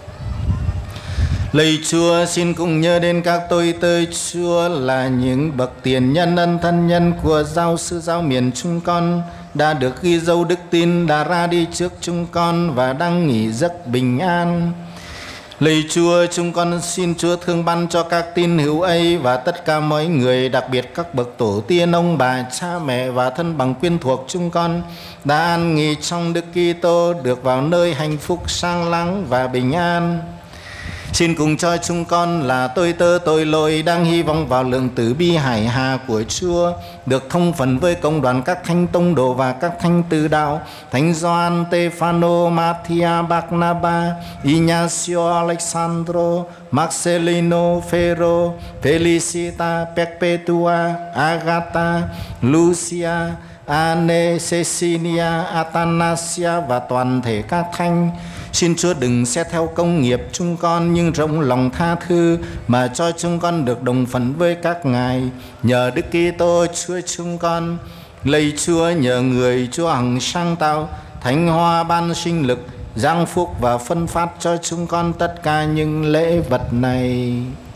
Lạy Chúa, xin cùng nhớ đến các tôi tớ Chúa là những bậc tiền nhân ân thân nhân của giáo sư giáo miền chúng con, đã được ghi dấu đức tin, đã ra đi trước chúng con và đang nghỉ giấc bình an. Lạy Chúa, chúng con xin Chúa thương ban cho các tín hữu ấy và tất cả mọi người, đặc biệt các bậc tổ tiên, ông bà, cha mẹ và thân bằng quyến thuộc chúng con đã an nghỉ trong Đức Kitô, được vào nơi hạnh phúc sang lắng và bình an. Xin cùng cho chúng con là tôi tớ tội lỗi đang hy vọng vào lượng tử bi hải hà của Chúa, được thông phần với công đoàn các thánh tông đồ và các thánh tử đạo, Thánh Gioan, Stefano, Matthia, Barnaba, Ignacio, Alexandro, Marcelino Ferro, Felicita Perpetua, Agatha, Lucia, Anne, Cecilia, Athanasia và toàn thể các thánh. Xin Chúa đừng xét theo công nghiệp chúng con, nhưng rộng lòng tha thứ mà cho chúng con được đồng phận với các ngài. Nhờ Đức Kitô Chúa chúng con. Lạy Chúa, nhờ người Chúa hằng sáng tạo, Thánh Hoa ban sinh lực, giáng phúc và phân phát cho chúng con tất cả những lễ vật này.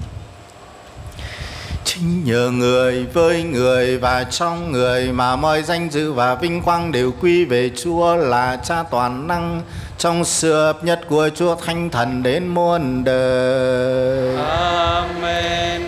Chính nhờ người, với người và trong người mà mọi danh dự và vinh quang đều quy về Chúa là Cha toàn năng, trong sự hợp nhất của Chúa Thánh Thần đến muôn đời. Amen.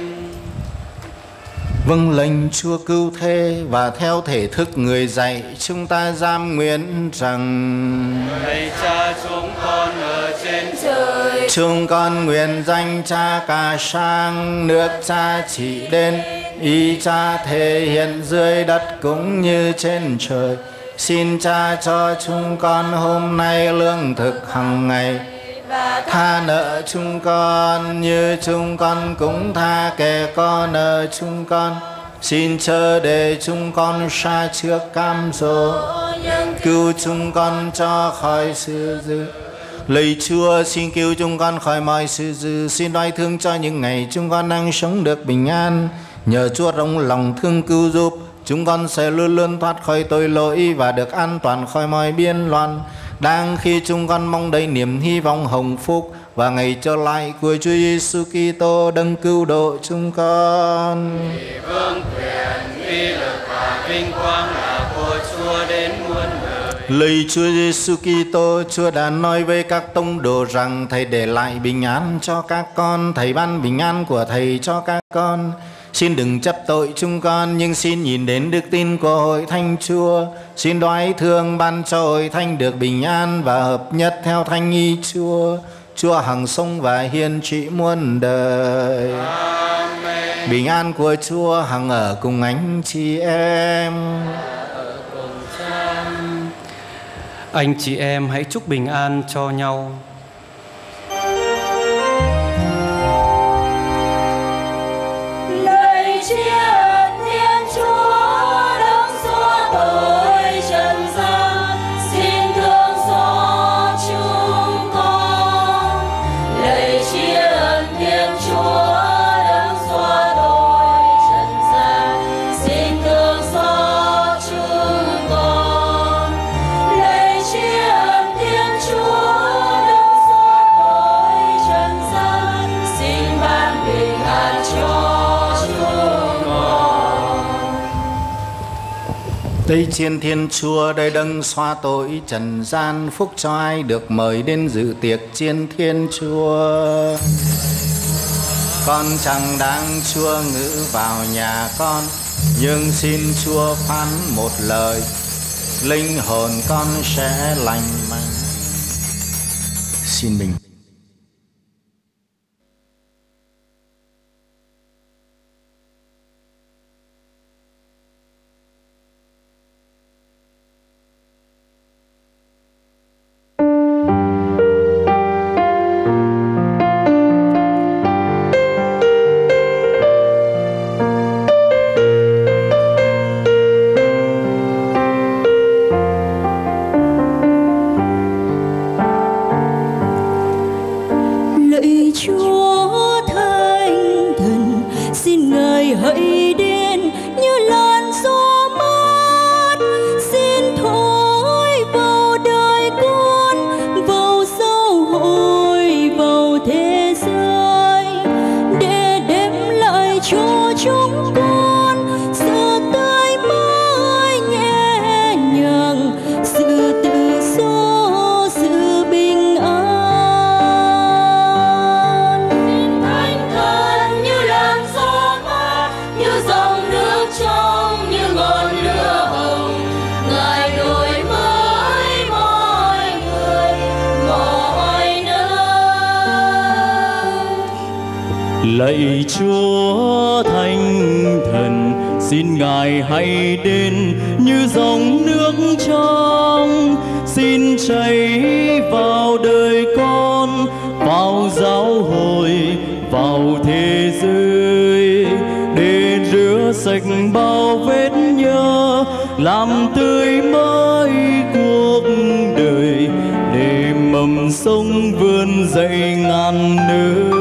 Vâng lệnh Chúa cứu thế và theo thể thức người dạy, chúng ta giam nguyện rằng: Lạy Cha chúng con ở trên trời, chúng con nguyện danh Cha cả sang, nước Cha trị đến, ý Cha thể hiện dưới đất cũng như trên trời. Xin Cha cho chúng con hôm nay lương thực hàng ngày, tha nợ chúng con như chúng con cũng tha kẻ có nợ chúng con. Xin chớ để chúng con sa trước cám dỗ, cứu chúng con cho khỏi sự dữ. Lạy Chúa, xin cứu chúng con khỏi mọi sự dữ. Xin đoái thương cho những ngày chúng con đang sống được bình an. Nhờ Chúa rộng lòng thương cứu giúp, chúng con sẽ luôn luôn thoát khỏi tội lỗi và được an toàn khỏi mọi biên loạn. Đang khi chúng con mong đợi niềm hy vọng hồng phúc và ngày trở lại của Chúa Giêsu Kitô đấng cứu độ chúng con. Vì vương quyền, uy lực và vinh quang là của Chúa đến muôn đời. Lạy Chúa Giêsu Kitô, Chúa đã nói với các tông đồ rằng Thầy để lại bình an cho các con, Thầy ban bình an của Thầy cho các con. Xin đừng chấp tội chúng con, nhưng xin nhìn đến đức tin của Hội Thánh Chúa. Xin đoái thương ban cho Hội Thánh được bình an và hợp nhất theo Thánh ý Chúa. Chúa hằng sống và hiền trị muôn đời. Amen. Bình an của Chúa hằng ở cùng anh chị em. Anh chị em hãy chúc bình an cho nhau. Lạy Thiên Thiên Chúa đấng xóa tội trần gian, xin thương xót chúng con. Lạy Thiên Thiên Chúa đấng xóa tội trần gian, xin thương xót chúng con. Lạy Thiên Thiên Chúa đấng xóa tội trần gian, xin ban bình an cho Đây Chiên Thiên Chúa, đây đấng xóa tội trần gian, phúc cho ai được mời đến dự tiệc Chiên Thiên Chúa. Con chẳng đáng Chúa ngự vào nhà con, nhưng xin Chúa phán một lời, linh hồn con sẽ lành mạnh. Xin mình. Lạy Chúa Thánh Thần, xin Ngài hãy đến như làn gió mát, xin thổi vào đời con, vào giáo hội, vào thế giới, để đem lại cho chúng con sự tươi mới nhẹ nhàng, sự tự do, sự bình an. Thánh Thần như làn gió mát, như dòng nước trong, như ngọn lửa hồng, Ngài đổi mới mọi người, mọi nơi. Lạy Chúa Thánh Thần, xin Ngài hãy đến như dòng nước trong, xin chảy vào đời con, vào giáo hội, vào thế giới để rửa sạch bao vết nhơ, làm tươi mới cuộc đời để mầm sống vươn dậy ngàn nơi.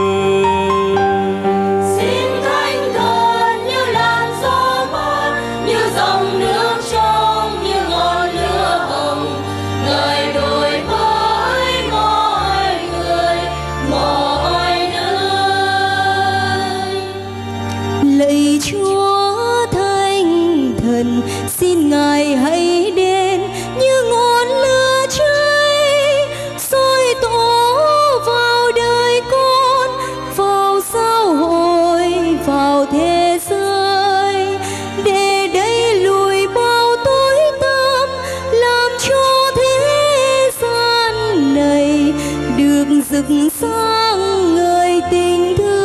Xin Ngài hãy đến như ngọn lửa cháy soi tỏ vào đời con, vào xã hội, vào thế giới, để đẩy lùi bao tối tăm, làm cho thế gian này được rực sáng ngời tình thương.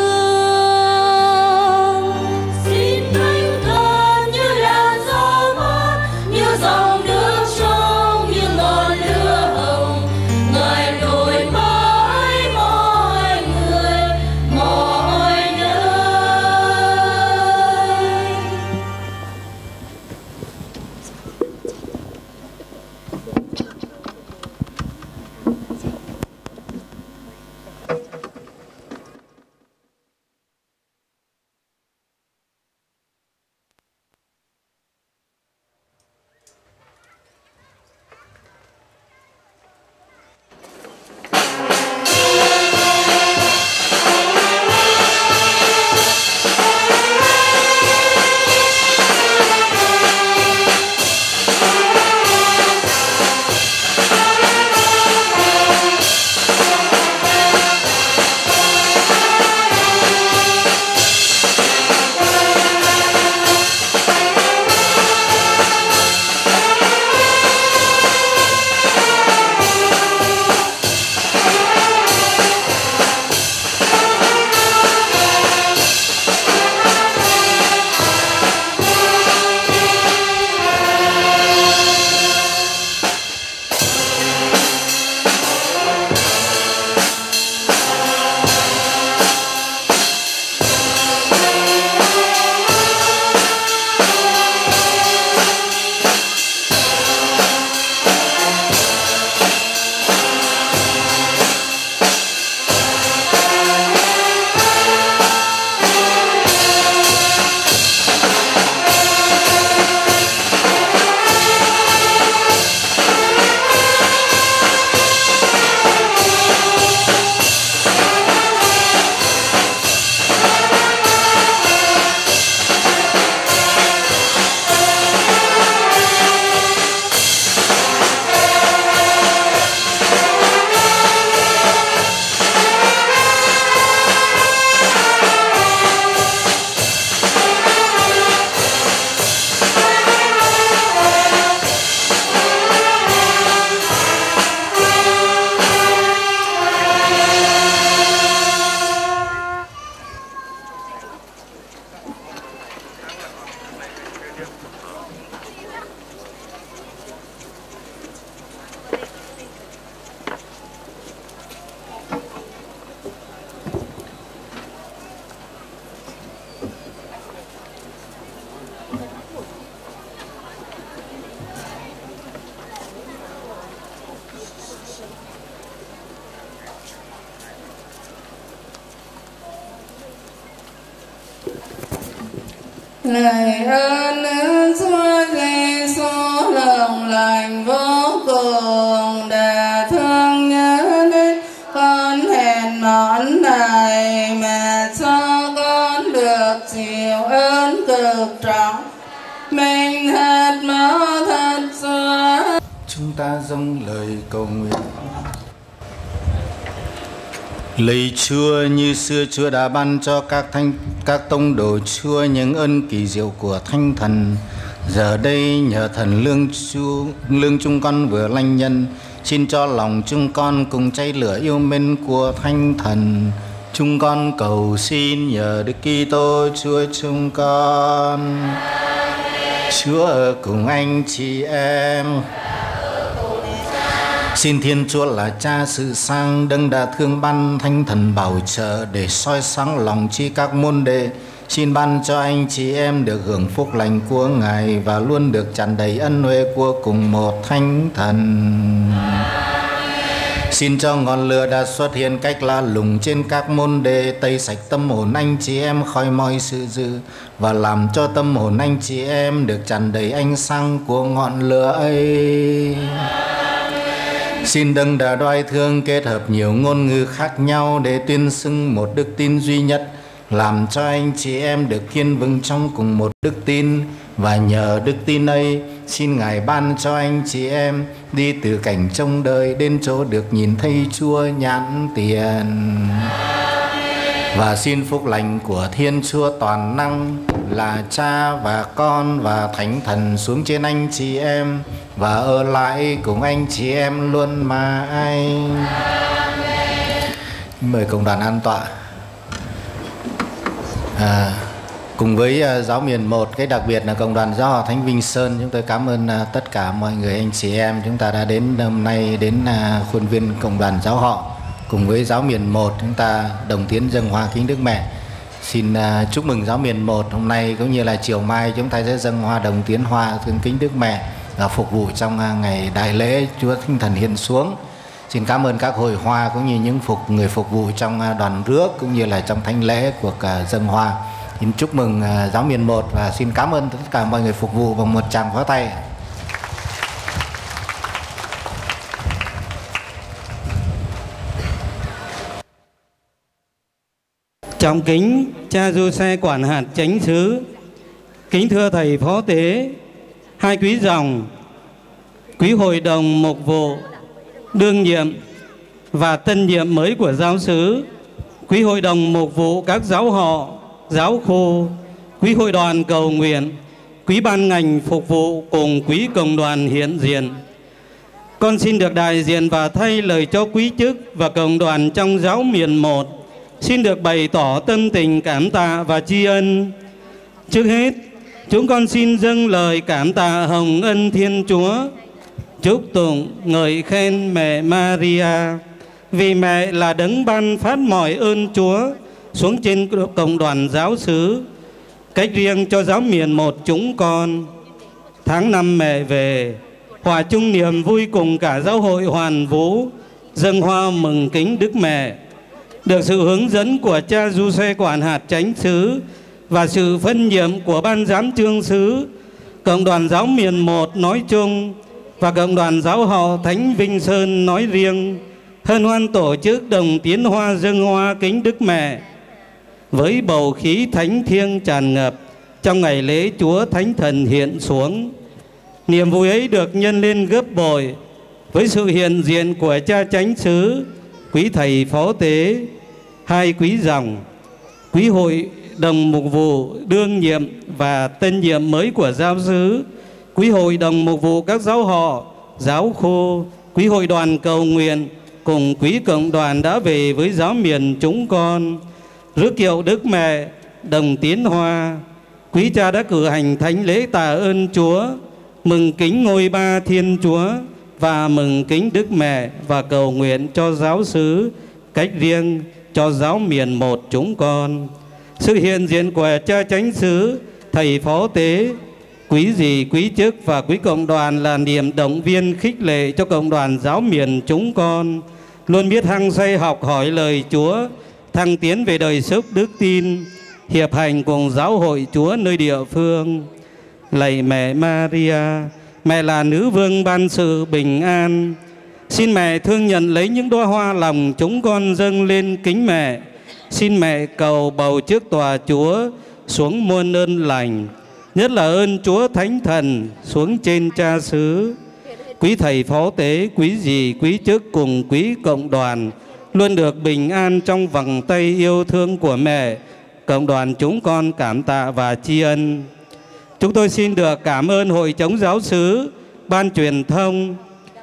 Lạy ơn Đức Chúa Giêsu lòng lành vô cùng, đã thương nhớ đến con hèn mọn này mà cho con được chịu ơn cực trọng. Mình thật máu thật Chúa. Chúng ta dâng lời cầu nguyện. Lạy Chúa, như xưa Chúa đã ban cho các thánh các tông đồ Chúa những ơn kỳ diệu của Thánh Thần, giờ đây nhờ Thần lương Chúa lương chúng con vừa lanh nhân, xin cho lòng chúng con cùng cháy lửa yêu mến của Thánh Thần. Chúng con cầu xin nhờ Đức Kitô Chúa chúng con. Chúa ở cùng anh chị em. Xin Thiên Chúa là Cha sự sang đấng đã thương ban Thánh Thần bảo trợ để soi sáng lòng chi các môn đệ. Xin ban cho anh chị em được hưởng phúc lành của Ngài và luôn được tràn đầy ân huệ của cùng một Thánh Thần. Xin cho ngọn lửa đã xuất hiện cách lạ lùng trên các môn đệ tẩy sạch tâm hồn anh chị em khỏi mọi sự dữ và làm cho tâm hồn anh chị em được tràn đầy ánh sáng của ngọn lửa ấy. Xin đấng đã đoái thương kết hợp nhiều ngôn ngữ khác nhau để tuyên xưng một đức tin duy nhất, làm cho anh chị em được kiên vững trong cùng một đức tin, và nhờ đức tin ấy xin Ngài ban cho anh chị em đi từ cảnh trông đời đến chỗ được nhìn thấy Chúa nhãn tiền. Và xin phúc lành của Thiên Chúa toàn năng là Cha và Con và Thánh Thần xuống trên anh chị em và ở lại cùng anh chị em luôn mãi. Mời cộng đoàn an tọa. À, cùng với uh, giáo miền một, cái đặc biệt là cộng đoàn giáo họ Thánh Vinh Sơn, chúng tôi cảm ơn uh, tất cả mọi người anh chị em chúng ta đã đến hôm nay đến uh, khuôn viên cộng đoàn giáo họ. Cùng với giáo miền một chúng ta đồng tiến dâng hoa kính Đức Mẹ. Xin uh, chúc mừng giáo miền một hôm nay cũng như là chiều mai chúng ta sẽ dâng hoa đồng tiến hoa thương kính Đức Mẹ và phục vụ trong uh, ngày đại lễ Chúa Thánh Thần hiện xuống. Xin cảm ơn các hội hoa cũng như những phục người phục vụ trong uh, đoàn rước cũng như là trong thánh lễ cuộc uh, dâng hoa. Xin chúc mừng uh, giáo miền một và xin cảm ơn tất cả mọi người phục vụ bằng một tràng pháo tay. Trọng kính cha Giuse quản hạt chánh xứ, kính thưa thầy phó tế, hai quý dòng, quý hội đồng mục vụ, đương nhiệm và tân nhiệm mới của giáo xứ, quý hội đồng mục vụ các giáo họ, giáo khu, quý hội đoàn cầu nguyện, quý ban ngành phục vụ cùng quý cộng đoàn hiện diện. Con xin được đại diện và thay lời cho quý chức và cộng đoàn trong giáo miền một xin được bày tỏ tâm tình cảm tạ và tri ân. Trước hết, chúng con xin dâng lời cảm tạ hồng ân Thiên Chúa, chúc tụng ngợi khen mẹ Maria, vì mẹ là đấng ban phát mọi ơn Chúa xuống trên cộng đoàn giáo xứ, cách riêng cho giáo miền một chúng con. Tháng năm mẹ về, hòa chung niềm vui cùng cả giáo hội Hoàn Vũ dâng hoa mừng kính Đức Mẹ. Được sự hướng dẫn của cha Giuse quản hạt chánh xứ và sự phân nhiệm của ban giám chương xứ, cộng đoàn giáo miền một nói chung và cộng đoàn giáo họ Thánh Vinh Sơn nói riêng hân hoan tổ chức đồng tiến hoa dâng hoa kính Đức Mẹ với bầu khí thánh thiêng tràn ngập trong ngày lễ Chúa Thánh Thần hiện xuống. Niềm vui ấy được nhân lên gấp bội với sự hiện diện của cha chánh xứ, quý thầy phó tế, hai quý dòng, quý hội đồng mục vụ đương nhiệm và tân nhiệm mới của giáo xứ, quý hội đồng mục vụ các giáo họ, giáo khu, quý hội đoàn cầu nguyện cùng quý cộng đoàn đã về với giáo miền chúng con, rước kiệu Đức Mẹ, đồng tiến hoa. Quý cha đã cử hành thánh lễ tạ ơn Chúa, mừng kính ngôi ba Thiên Chúa và mừng kính Đức Mẹ và cầu nguyện cho giáo xứ, cách riêng cho giáo miền một chúng con. Sự hiện diện của cha chánh xứ, thầy phó tế, quý dì, quý chức và quý cộng đoàn là niềm động viên khích lệ cho cộng đoàn giáo miền chúng con, luôn biết hăng say học hỏi lời Chúa, thăng tiến về đời sống đức tin, hiệp hành cùng giáo hội Chúa nơi địa phương. Lạy mẹ Maria, mẹ là nữ vương ban sự bình an, xin mẹ thương nhận lấy những đóa hoa lòng chúng con dâng lên kính mẹ. Xin mẹ cầu bầu trước tòa Chúa xuống muôn ơn lành, nhất là ơn Chúa Thánh Thần xuống trên cha xứ. Quý thầy phó tế, quý dì, quý chức cùng quý cộng đoàn luôn được bình an trong vòng tay yêu thương của mẹ. Cộng đoàn chúng con cảm tạ và tri ân. Chúng tôi xin được cảm ơn Hội Chống Giáo xứ, Ban Truyền thông,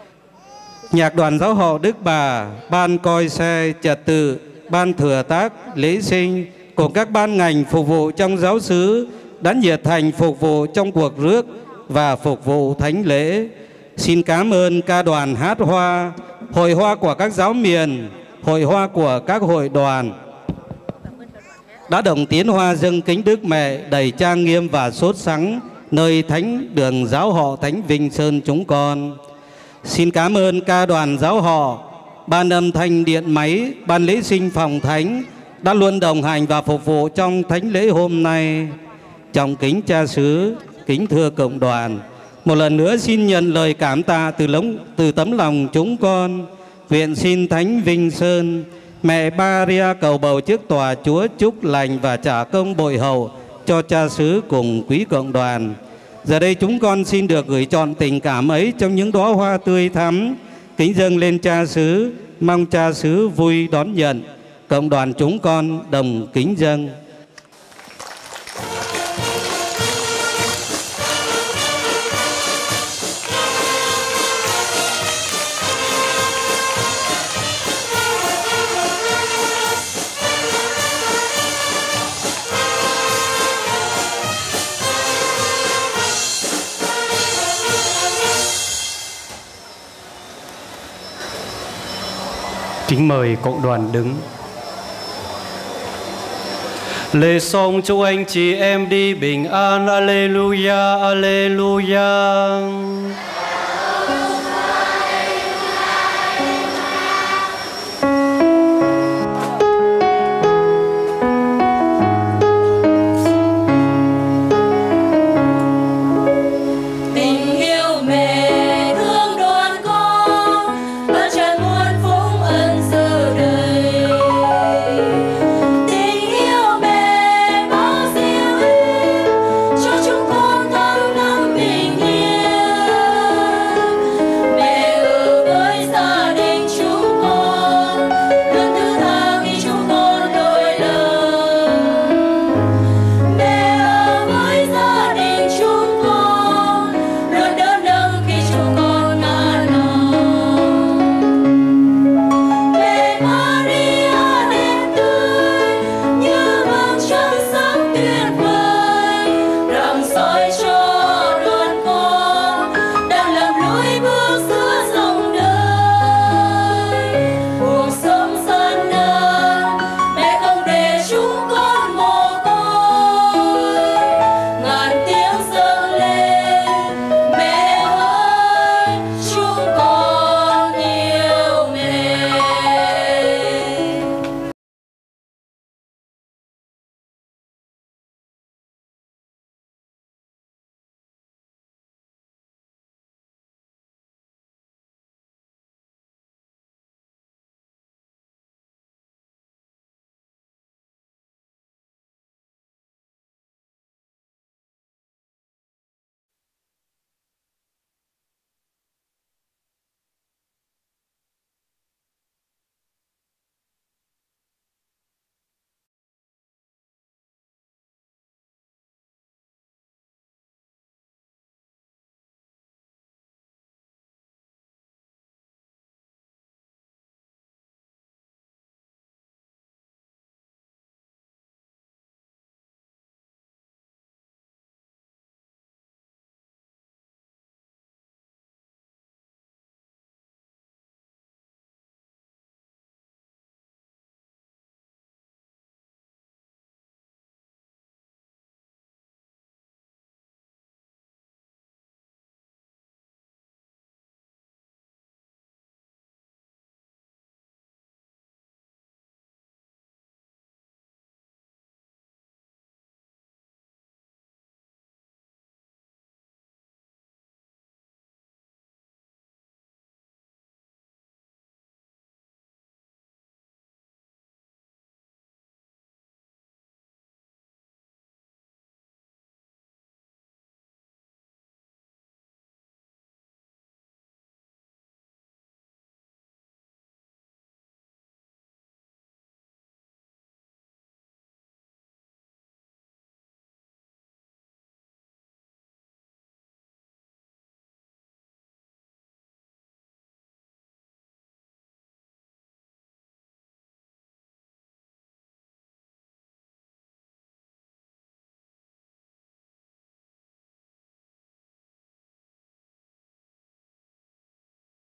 Nhạc đoàn Giáo họ Đức Bà, Ban coi xe trật tự, Ban thừa tác lễ sinh cùng các ban ngành phục vụ trong giáo xứ đã nhiệt thành phục vụ trong cuộc rước và phục vụ thánh lễ. Xin cảm ơn ca đoàn hát hoa, hội hoa của các giáo miền, hội hoa của các hội đoàn đã đồng tiến hoa dâng kính Đức Mẹ đầy trang nghiêm và sốt sắng nơi thánh đường giáo họ Thánh Vinh Sơn chúng con. Xin cảm ơn ca đoàn giáo họ, ban âm thanh điện máy, ban lễ sinh phòng thánh đã luôn đồng hành và phục vụ trong thánh lễ hôm nay. Trọng kính cha xứ, kính thưa cộng đoàn, một lần nữa xin nhận lời cảm tạ từ lống, từ tấm lòng chúng con. Nguyện xin Thánh Vinh Sơn, Mẹ Maria cầu bầu trước tòa Chúa chúc lành và trả công bội hậu cho cha xứ cùng quý cộng đoàn. Giờ đây chúng con xin được gửi trọn tình cảm ấy trong những đóa hoa tươi thắm, kính dâng lên cha xứ, mong cha xứ vui đón nhận. Cộng đoàn chúng con đồng kính dâng. Kính mời cộng đoàn đứng. Lễ xong chúc anh chị em đi bình an. Alleluia, Alleluia.